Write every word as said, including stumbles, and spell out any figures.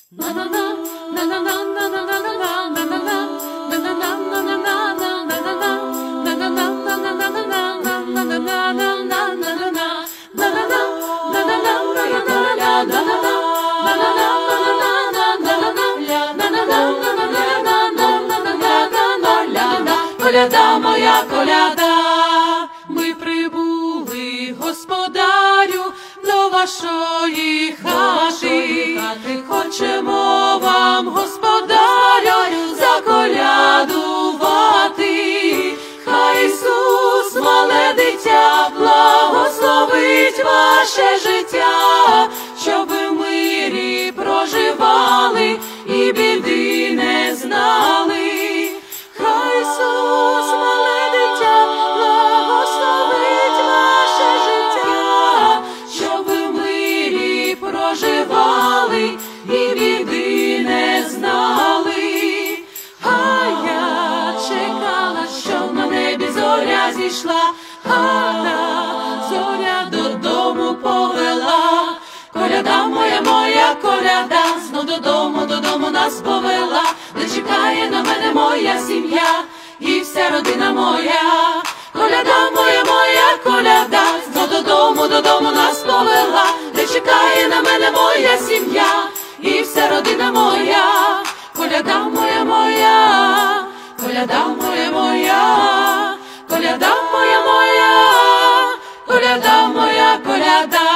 Коляда моя, коляда, ми прибули, господарю, до вашої хати. Хочемо вам, господарю, заколядувати. Хай Ісус, мале дитя, благословить ваше життя, щоб ви в мирі проживали і біди не знали. Хай Ісус, мале дитя, благословить ваше життя, щоб ви в мирі проживали і біди не знали. А я чекала, що на небі зоря зійшла, гарна зоря додому повела. Коляда моя, моя коляда, знов додому, додому нас повела, де чекає на мене моя сім'я і вся родина моя. Коляда моя, моя коляда, знов додому, додому нас повела, де чекає на мене моя сім'я і вся родина моя. Коляда моя, моя, коляда моя, моя, коляда моя, моя, коляда моя, коляда.